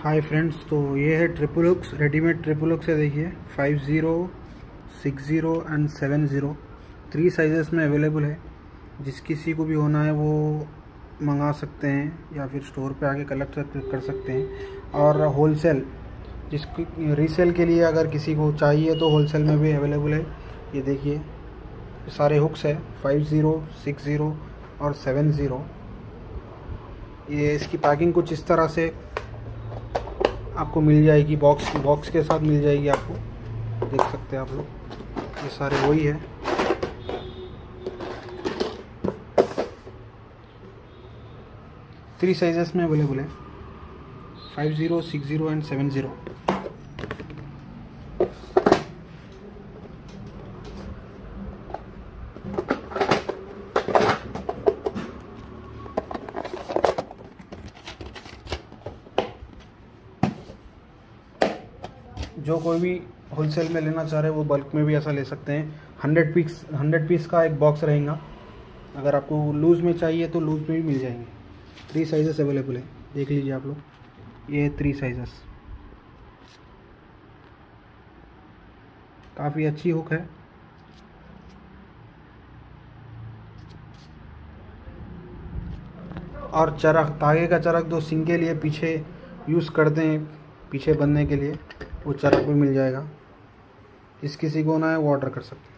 Hi friends, तो ये है triple hooks, readymade triple hooks है। देखिए 50, 60 एंड 70 3 साइजेस में अवेलेबल है। जिस किसी को भी होना है वो मंगा सकते हैं या फिर स्टोर पे आके कलेक्ट कर सकते हैं। और होलसेल, जिसकी रीसेल के लिए अगर किसी को चाहिए तो होलसेल में भी अवेलेबल है। ये देखिए सारे हुक्स है 50, 60 और 70। ये इसकी पैकिंग कुछ इस तरह से आपको मिल जाएगी, बॉक्स के साथ मिल जाएगी आपको। देख सकते हैं आप लोग, ये सारे वही है। थ्री साइजेस में अवेलेबल है, 50, 60 एंड 70। जो कोई भी होलसेल में लेना चाह रहे हैं वो बल्क में भी ऐसा ले सकते हैं। 100 पीस का एक बॉक्स रहेगा। अगर आपको लूज़ में चाहिए तो लूज़ में भी मिल जाएंगे। 3 साइजेस अवेलेबल है, देख लीजिए आप लोग, ये 3 साइजेस। काफ़ी अच्छी हुक है। और चरख, तागे का चरख जो सिंग के लिए पीछे यूज़ करते हैं, पीछे बंधने के लिए, वो चरख भी मिल जाएगा। जिस किसी को ना है वो ऑर्डर कर सकते हैं।